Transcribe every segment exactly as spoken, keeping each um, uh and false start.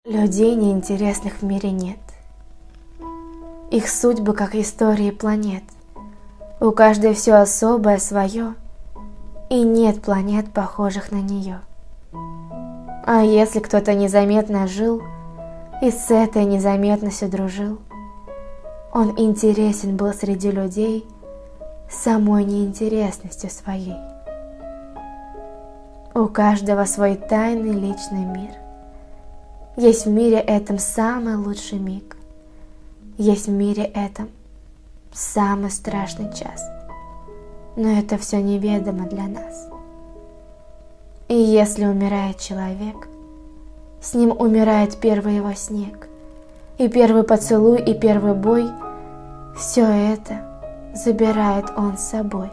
Людей неинтересных в мире нет. Их судьбы, как истории планет. У каждой все особое свое, и нет планет, похожих на нее. А если кто-то незаметно жил и с этой незаметностью дружил, он интересен был среди людей самой неинтересностью своей. У каждого свой тайный личный мир. Есть в мире этом самый лучший миг. Есть в мире этом самый страшный час. Но это все неведомо для нас. И если умирает человек, с ним умирает первый его снег, и первый поцелуй, и первый бой. Все это забирает он с собой.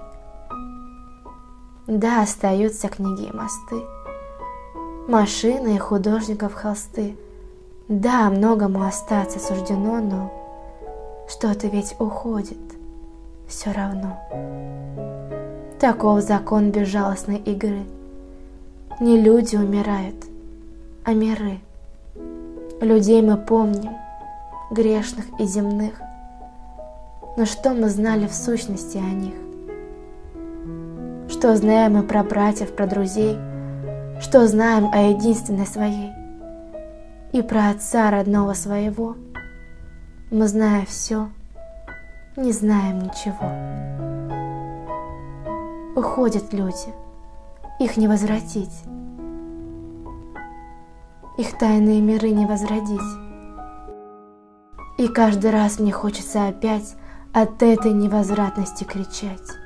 Да, остаются книги и мосты, машины и художников холсты. Да, многому остаться суждено, но что-то ведь уходит все равно. Таков закон безжалостной игры. Не люди умирают, а миры. Людей мы помним, грешных и земных, но что мы знали в сущности о них? Что знаем мы про братьев, про друзей? Что знаем о единственной своей? И про отца родного своего? Мы, зная все, не знаем ничего. Уходят люди, их не возвратить. Их тайные миры не возродить. И каждый раз мне хочется опять от этой невозвратности кричать.